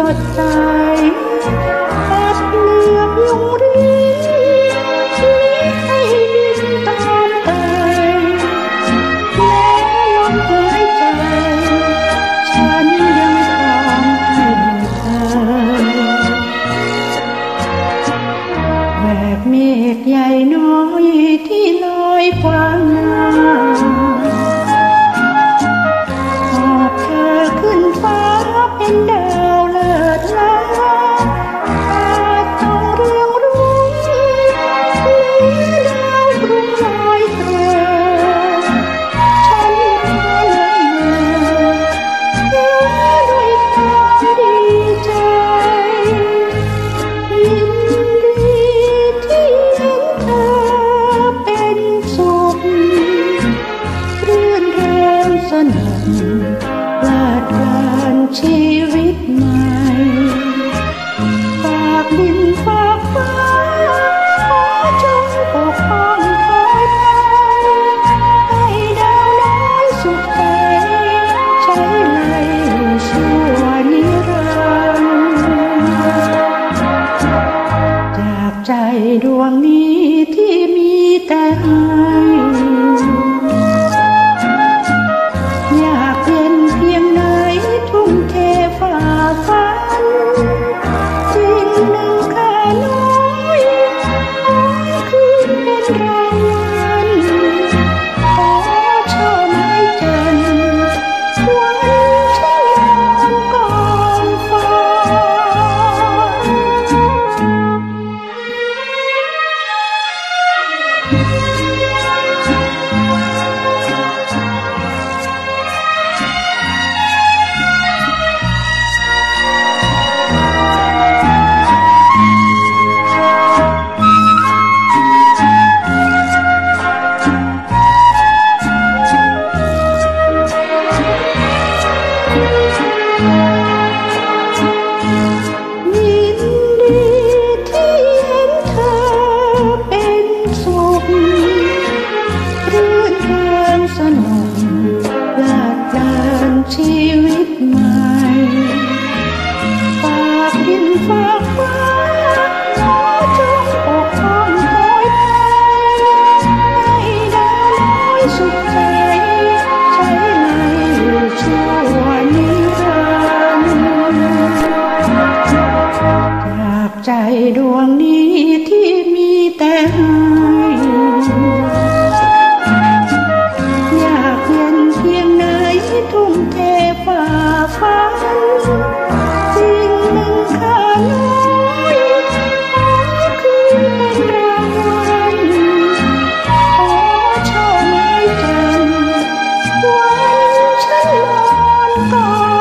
ดใสตัดเหลือบยุงรีให้บินตามไปแม้ลมหายใจฉันยังครองให้เธอแบกเมฆใหญ่น้อยที่ลอยกว้างหน้าหอบเธอขึ้นฟ้าเป็นดาวเลิศล้าอาจต้องเรืองรุ่งเหนือดาวกรุงลอยเธอฉันยังละเมอด้วยความดีใจยินดีที่เห็นเธอเป็นสุขรื่นเริงสนุกเพลิดเพลินชีวิตใหม่ฝากดินฝากฟ้าขอจงปกป้องคอยภัยให้ดาวน้อยสุขใจใช้ไหลชั่วนิรันดร์จากใจดวงนี้ที่มีแต่ให้อยากเย็นเพียงไหนทุ่มเทฝ่าฟันสิ่งหนึ่งค่าน้อยขอคืนเป็นรางวัลขอช่อไม้จันทร์วันที่นอนกองฟางยินดีที่เห็นเธอเป็นสุขรื่นเริงสนุกเพลิดเพลินชีวิตใหม่ฝากดินฝากฟ้าขอจงปกป้องคอยภัยให้ดาวน้อยสุขใจใช้ไหลชั่วนิรันดร์จากใจดวงนี้ที่มีแต่ให้อยากเย็นเพียงไหนทุ่มเทฝ่าฟันสิ่งหนึ่งค่าน้อยขอคืนเป็นรางวัลขอช่อไม้จันทร์วันฉันนอนกอ